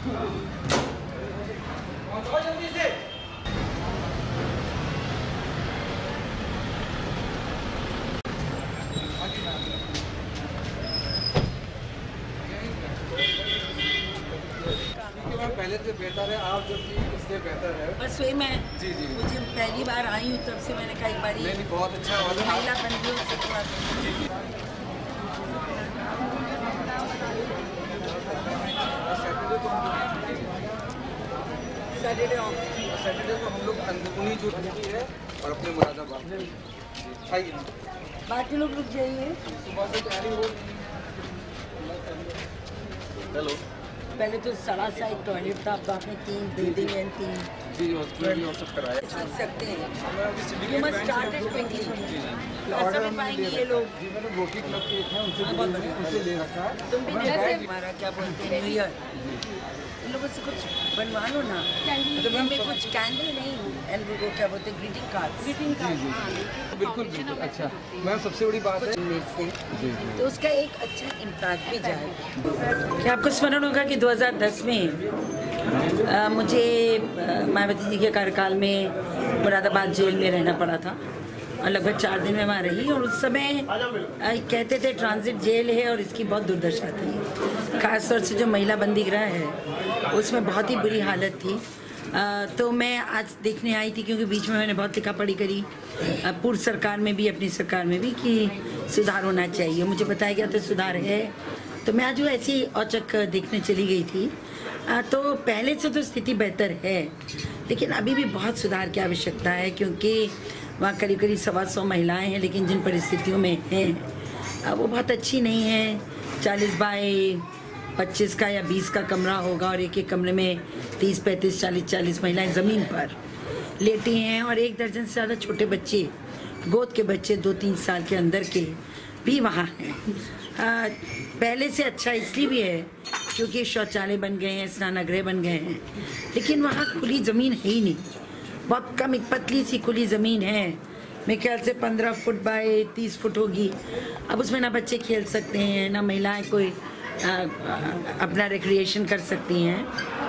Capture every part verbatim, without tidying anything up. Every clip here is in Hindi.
जल्दी से। पहले से बेहतर है, आप जो थी इससे बेहतर है। बस वही मैं जी जी मुझे पहली बार आई हूँ तब से मैंने कहा एक बार नहीं नहीं बहुत अच्छा वाला महिला बन गई उससे थोड़ा जी जी सैटरडे ऑफ सैटरडे को हम लोग अंदरूनी जो की है और अपने मुरादाबाद आइए बाकी लोग रुक जाइए। सुबह से तैयारी हो। हेलो पहले तो सड़ा सा एक टॉयलेट था, अब आपने तीन बिल्डिंग एंड तीन जी हॉस्पिटल और सब कराया सीख सकते हैं। You must start it quickly. समझ पाएंगे ये लोग। जी मैंने रोटी क्लब के हैं उनसे उनसे ले रखा है। तुम भी जैसे हमारा क्या बोलते हैं न्यू ईयर, इन लोगों से कुछ बनवा लो ना। इनमें कुछ कैंडल नहीं एंड वो क्या बोलते हैं ग्रीटिंग कार्ड्स। ग्रीटिंग कार्ड बिल्कुल बिल्कुल। अच्छा मैम सबसे बड़ी बात है मेरे से तो उसका एक अच्छा इम्पैक्ट भी जाएगा। क्या आपको स्मरण होगा कि दो हज़ार दस में आ, मुझे मायावती जी के कार्यकाल में मुरादाबाद जेल में रहना पड़ा था और लगभग चार दिन में वहाँ रही। और उस समय आ, कहते थे ट्रांजिट जेल है और इसकी बहुत दुर्दशा थी। खासतौर से जो महिला बंदी गृह है उसमें बहुत ही बुरी हालत थी। आ, तो मैं आज देखने आई थी क्योंकि बीच में मैंने बहुत लिखा पढ़ी करी पूर्व सरकार में भी अपनी सरकार में भी कि सुधार होना चाहिए। मुझे बताया गया था सुधार है, तो मैं आज वो ऐसी औचक देखने चली गई थी। आ, तो पहले से तो स्थिति बेहतर है लेकिन अभी भी बहुत सुधार की आवश्यकता है क्योंकि वहाँ करीब करीब सवा सौ महिलाएँ हैं लेकिन जिन परिस्थितियों में हैं वो बहुत अच्छी नहीं है। चालीस बाई पच्चीस का या बीस का कमरा होगा और एक एक कमरे में तीस पैंतीस चालीस चालीस महिलाएं ज़मीन पर लेटी हैं और एक दर्जन से ज़्यादा छोटे बच्चे, गोद के बच्चे दो तीन साल के अंदर के भी वहाँ हैं। आ, पहले से अच्छा इसलिए भी है क्योंकि शौचालय बन गए हैं, स्नानागृह बन गए हैं, लेकिन वहाँ खुली ज़मीन है ही नहीं। बहुत कम एक पतली सी खुली ज़मीन है, मेरे ख्याल से पंद्रह फुट बाय तीस फुट होगी। अब उसमें ना बच्चे खेल सकते हैं ना महिलाएं कोई आ, आ, अपना रिक्रिएशन कर सकती हैं।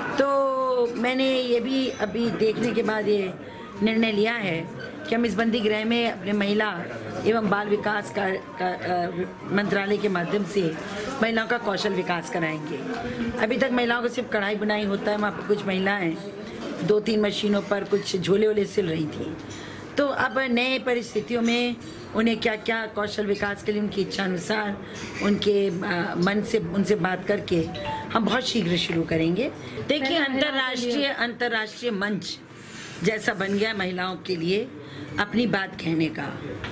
तो मैंने ये भी अभी देखने के बाद ये निर्णय लिया है कि हम इस बंदी गृह में अपने महिला एवं बाल विकास का, का मंत्रालय के माध्यम से महिलाओं का कौशल विकास कराएंगे। अभी तक महिलाओं को सिर्फ कढ़ाई बुनाई होता है, वहाँ पर कुछ महिलाएं दो तीन मशीनों पर कुछ झोले वोले सिल रही थी। तो अब नए परिस्थितियों में उन्हें क्या क्या कौशल विकास के लिए उनकी इच्छा अनुसार उनके आ, मन से उनसे बात करके हम बहुत शीघ्र शुरू करेंगे। देखिए अंतर्राष्ट्रीय अंतर्राष्ट्रीय मंच जैसा बन गया महिलाओं के लिए अपनी बात कहने का,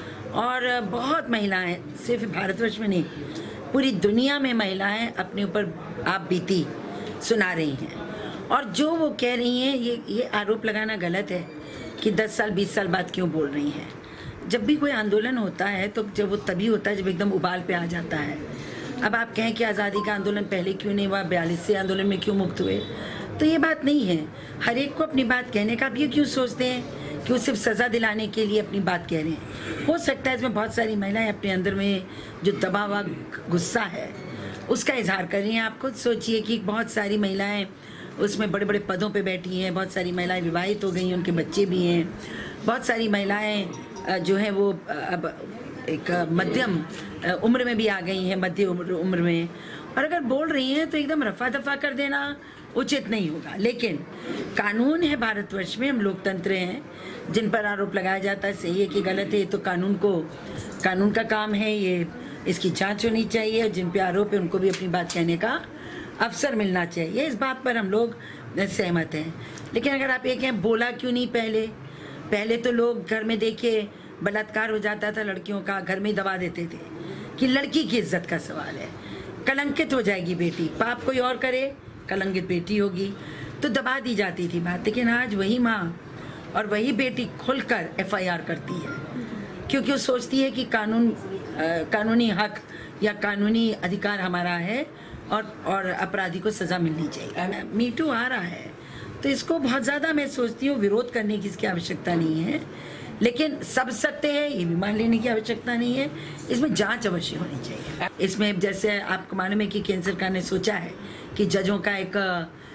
और बहुत महिलाएं सिर्फ भारतवर्ष में नहीं पूरी दुनिया में महिलाएं अपने ऊपर आप बीती सुना रही हैं। और जो वो कह रही हैं ये ये आरोप लगाना गलत है कि दस साल बीस साल बाद क्यों बोल रही हैं। जब भी कोई आंदोलन होता है तो जब वो तभी होता है जब एकदम उबाल पे आ जाता है। अब आप कहें कि आज़ादी का आंदोलन पहले क्यों नहीं हुआ, बयालीस से आंदोलन में क्यों मुक्त हुए, तो ये बात नहीं है। हर एक को अपनी बात कहने का। आप ये क्यों सोचते हैं कि वो सिर्फ सज़ा दिलाने के लिए अपनी बात कह रहे हैं। हो सकता है इसमें बहुत सारी महिलाएं अपने अंदर में जो दबा हुआ गुस्सा है उसका इजहार कर रही हैं। आप खुद सोचिए कि बहुत सारी महिलाएं उसमें बड़े बड़े पदों पे बैठी हैं, बहुत सारी महिलाएं विवाहित हो गई हैं, उनके बच्चे भी हैं, बहुत सारी महिलाएं जो हैं वो अब एक मध्यम उम्र में भी आ गई हैं, मध्य उम्र उम्र में, और अगर बोल रही हैं तो एकदम रफा दफा कर देना उचित नहीं होगा। लेकिन कानून है भारतवर्ष में, हम लोकतंत्र हैं। जिन पर आरोप लगाया जाता है सही है कि गलत है, तो कानून को कानून का काम है, ये इसकी जांच होनी चाहिए। और जिन पे आरोप है उनको भी अपनी बात कहने का अवसर मिलना चाहिए। इस बात पर हम लोग सहमत हैं। लेकिन अगर आप ये कहें बोला क्यों नहीं पहले पहले तो लोग घर में देखिए बलात्कार हो जाता था लड़कियों का, घर में दबा देते थे कि लड़की की इज्जत का सवाल है, कलंकित हो जाएगी बेटी, पाप कोई और करे कलंकित बेटी होगी, तो दबा दी जाती थी बात। लेकिन आज वही माँ और वही बेटी खुलकर एफ आई आर करती है क्योंकि वो सोचती है कि कानून आ, कानूनी हक या कानूनी अधिकार हमारा है और और अपराधी को सज़ा मिलनी चाहिए। मीटू आ रहा है तो इसको बहुत ज़्यादा मैं सोचती हूँ विरोध करने की इसकी आवश्यकता नहीं है, लेकिन सब सत्य है ये भी मान लेने की आवश्यकता नहीं है। इसमें जांच अवश्य होनी चाहिए। इसमें जैसे आपको मालूम है कि केंद्र सरकार ने सोचा है कि जजों का एक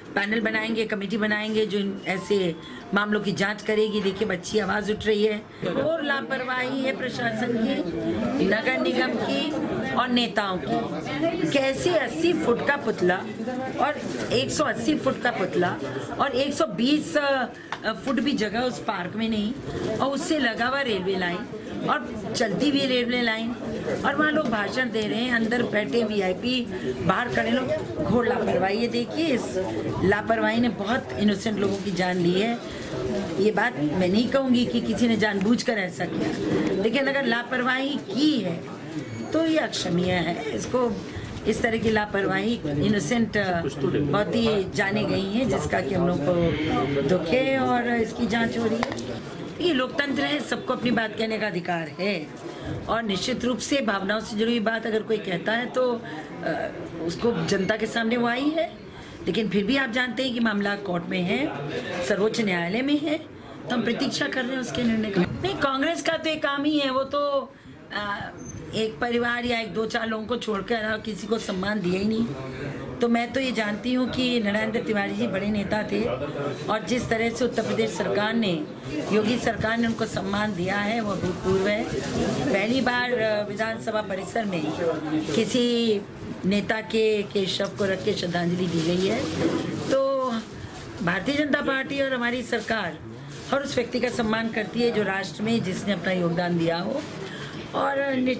पैनल बनाएंगे, कमेटी बनाएंगे जो इन ऐसे मामलों की जांच करेगी। देखिए अच्छी आवाज़ उठ रही है और लापरवाही है प्रशासन की, नगर निगम की और नेताओं की। कैसे अस्सी फुट का पुतला और एक सौ अस्सी फुट का पुतला और एक सौ बीस फुट भी जगह उस पार्क में नहीं, और उससे लगा हुआ रेलवे लाइन और चलती हुई रेलवे लाइन, और वहाँ लोग भाषण दे रहे हैं, अंदर बैठे वीआईपी, बाहर खड़े लोग। घोर लापरवाही है। देखिए इस लापरवाही ने बहुत इनोसेंट लोगों की जान ली है। ये बात मैं नहीं कहूँगी कि किसी ने जानबूझकर ऐसा किया, लेकिन अगर लापरवाही की है तो ये अक्षम्य है। इसको इस तरह की लापरवाही इनोसेंट बहुत ही जाने गई हैं, जिसका कि हम लोग को दुख है और इसकी जांच हो रही है। ये लोकतंत्र है, सबको अपनी बात कहने का अधिकार है, और निश्चित रूप से भावनाओं से जुड़ी हुई बात अगर कोई कहता है तो आ, उसको जनता के सामने वो आई है। लेकिन फिर भी आप जानते हैं कि मामला कोर्ट में है, सर्वोच्च न्यायालय में है, तो हम प्रतीक्षा कर रहे हैं उसके निर्णय का। नहीं, कांग्रेस का तो एक काम ही है, वो तो आ, एक परिवार या एक दो चार लोगों को छोड़कर किसी को सम्मान दिया ही नहीं। तो मैं तो ये जानती हूँ कि नरेंद्र तिवारी जी बड़े नेता थे, और जिस तरह से उत्तर प्रदेश सरकार ने, योगी सरकार ने उनको सम्मान दिया है वो भूतपूर्व है। पहली बार विधानसभा परिसर में किसी नेता के के शव को रख के श्रद्धांजलि दी गई है। तो भारतीय जनता पार्टी और हमारी सरकार हर उस व्यक्ति का सम्मान करती है जो राष्ट्र में जिसने अपना योगदान दिया हो, और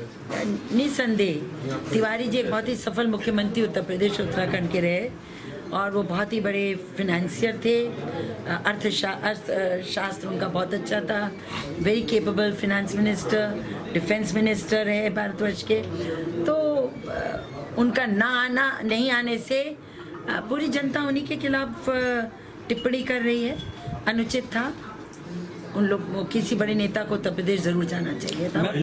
निसंदेह तिवारी जी एक बहुत ही सफल मुख्यमंत्री उत्तर प्रदेश और उत्तराखंड के रहे, और वो बहुत ही बड़े फिनेंशियर थे। अर्थशा अर्थशास्त्र उनका बहुत अच्छा था, very capable finance minister, defence minister है भारतवर्ष के। तो उनका ना आना नहीं आने से पूरी जनता उन्हीं के खिलाफ टिप्पणी कर रही है, अनुचित था। उन लोग किसी बड़े नेता को उत्तर प्रदेश जरूर जाना चाहिए था।